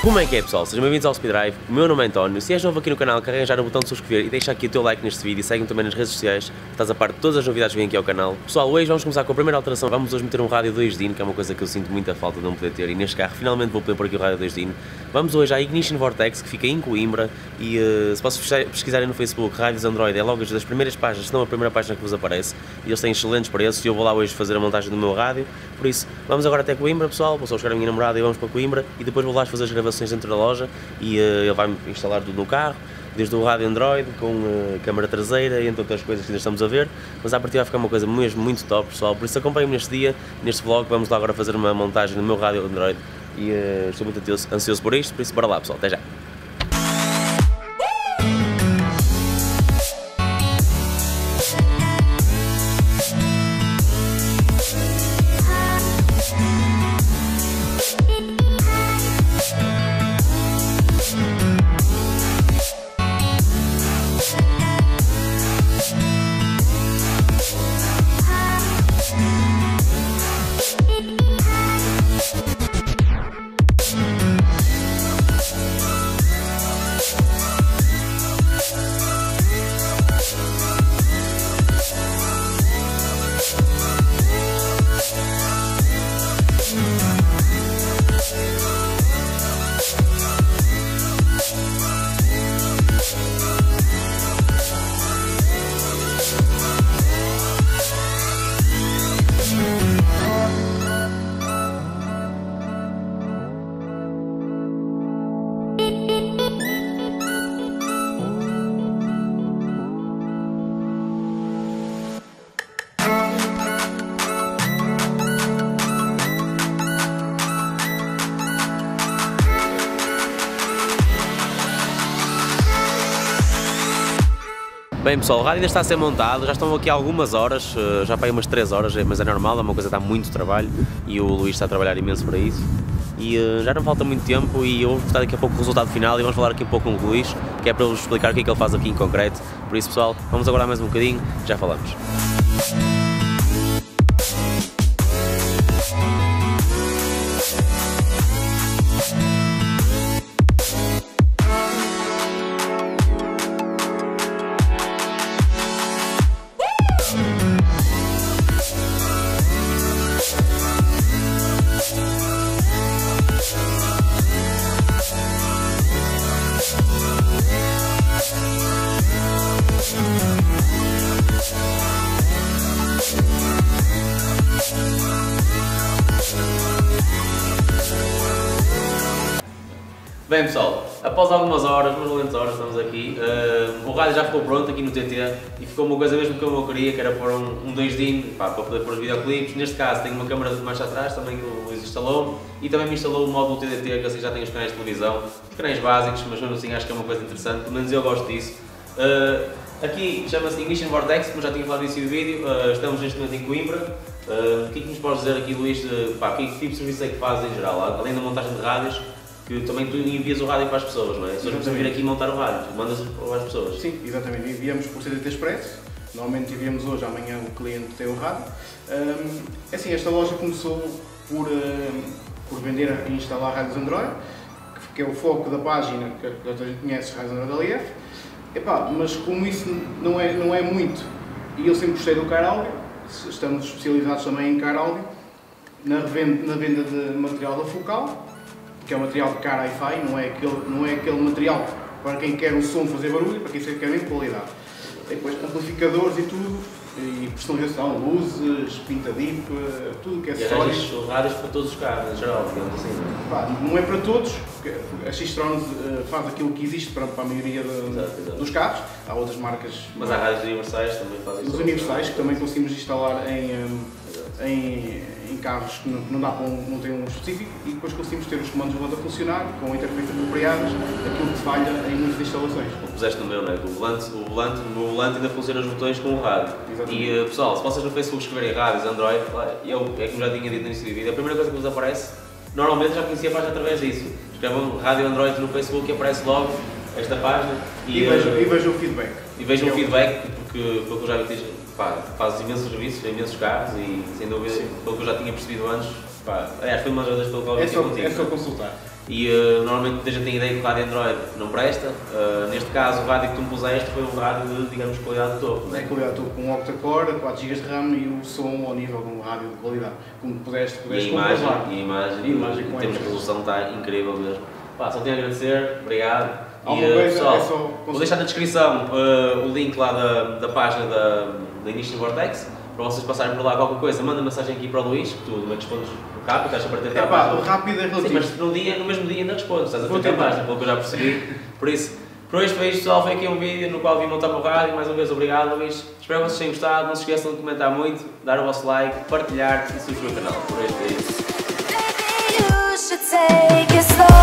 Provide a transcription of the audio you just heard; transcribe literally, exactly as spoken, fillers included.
Como é que é, pessoal? Sejam bem-vindos ao Speed Drive. O meu nome é António. Se és novo aqui no canal, carrega já no botão de subscrever e deixa aqui o teu like neste vídeo e segue-me também nas redes sociais. Estás a par de todas as novidades que vêm aqui ao canal. Pessoal, hoje vamos começar com a primeira alteração. Vamos hoje meter um rádio dois D I N, que é uma coisa que eu sinto muita falta de não poder ter, e neste carro finalmente vou poder pôr aqui o rádio dois D I N. Vamos hoje à Ignition Vortex, que fica em Coimbra, e uh, se vocês pesquisarem no Facebook rádios Android, é logo das primeiras páginas, se não a primeira página que vos aparece, e eles têm excelentes preços e eu vou lá hoje fazer a montagem do meu rádio. Por isso, vamos agora até Coimbra, pessoal. Vou só buscar a minha namorada e vamos para Coimbra, e depois vou lá fazer as gravações dentro da loja e uh, ele vai-me instalar tudo no carro, desde o rádio Android com uh, câmara traseira e entre outras coisas que ainda estamos a ver, mas à partida vai ficar uma coisa mesmo muito top, pessoal. Por isso acompanhem-me neste dia, neste vlog. Vamos lá agora fazer uma montagem no meu rádio Android e uh, estou muito ansioso por isto, por isso bora lá, pessoal, até já. Bem, pessoal, o rádio ainda está a ser montado, já estão aqui algumas horas, já para aí umas três horas, mas é normal, é uma coisa que dá muito trabalho e o Luís está a trabalhar imenso para isso. E uh, já não falta muito tempo e eu vou mostrar daqui a pouco o resultado final e vamos falar aqui um pouco com o Luís, que é para ele explicar o que é que ele faz aqui em concreto. Por isso, pessoal, vamos aguardar mais um bocadinho, já falamos. Bem, pessoal, após algumas horas, umas valentes horas, estamos aqui, uh, o rádio já ficou pronto aqui no T T e ficou uma coisa mesmo que eu queria, que era pôr um, um dois D I N pá, para poder pôr os videoclipes. Neste caso tenho uma câmara de marcha atrás, também o Luís instalou, e também me instalou o módulo T D T, que assim já tem os canais de televisão, os canais básicos, mas mesmo assim acho que é uma coisa interessante, pelo menos eu gosto disso. Uh, aqui chama-se Ignition Vortex, como já tinha falado nisso no vídeo, uh, estamos neste momento em Coimbra. Uh, o que é que nos podes dizer aqui, Luís, uh, pá, que tipo de serviço é que fazes em geral, além da montagem de rádios? Que também tu envias o rádio para as pessoas, não é? Se eu não precisam vir aqui montar o rádio, tu mandas para as pessoas. Sim, exatamente. Enviamos por C D T Express. Normalmente enviamos hoje, amanhã o cliente tem o rádio. Um, é assim, esta loja começou por, um, por vender e instalar rádios Android, que é o foco da página, que a gente conhece, rádios Android L F. Epá, mas como isso não é, não é muito, e eu sempre gostei do car audio, estamos especializados também em car audio, na, revenda, na venda de material da Focal, que é um material de car hi-fi, não é aquele, não é aquele material para quem quer o som fazer barulho, para quem quer mesmo qualidade. Depois amplificadores e tudo, e personalização, luzes, pinta dip, tudo que é acessórios. E rádios para todos os carros, em geral, digamos assim, não é? Pá, não é para todos, porque a X-Tronics uh, faz aquilo que existe para, para a maioria de, exato, exato. dos carros, há outras marcas. Mas há rádios universais também fazem isso. Os universais, que também conseguimos instalar em, um, em, em carros que não, não, dá para um, não tem um específico, e depois conseguimos ter os comandos de volta a funcionar, com interfaces apropriadas, aquilo que falha em muitas instalações. Como puseste no meu, não é? O volante, o volante, no volante ainda funciona os botões com o rádio. Exatamente. E pessoal, se vocês no Facebook escreverem rádios Android, eu, é como já tinha dito no início do vídeo, a primeira coisa que vos aparece, normalmente já conhecia a página através disso. Escrevam rádio Android no Facebook e aparece logo esta página. E, e vejam vejo o feedback. E vejam o feedback, porque pelo que eu já vi, pá, fazes imensos serviços, imensos carros e sem dúvida, sim, pelo que eu já tinha percebido antes, pá, aliás, foi uma das vezes pelo que eu vi é só, contigo. É só consultar. e uh, normalmente muita gente tem ideia que o rádio Android não presta. Uh, neste caso, o rádio que tu me puseste foi um rádio de, digamos, qualidade de topo. É qualidade de topo, com um octa-core, quatro gigas de RAM e o som ao nível de um rádio de qualidade. Como pudeste, pudeste e a imagem, comprovar. e a imagem, e a imagem em com termos de esta. resolução está incrível mesmo. Pá, só tenho a agradecer, obrigado. Alguma e, uh, coisa, pessoal, é só vou deixar na descrição uh, o link lá da, da página da, da Ignition Vortex, para vocês passarem por lá qualquer coisa, manda mensagem aqui para o Luís, que tu me respondes rápido, estás a partir da É pá, o rápido é Sim, relativo. mas no, dia, no mesmo dia ainda respondes, estás a Vou ter a tentar. página, pelo que eu já percebi. Por isso, por hoje foi isto, pessoal, foi aqui um vídeo no qual vim montar o rádio. Mais uma vez, obrigado, Luís. Espero que vocês tenham gostado, não se esqueçam de comentar muito, dar o vosso like, partilhar e subscrever o canal. Por hoje foi isso.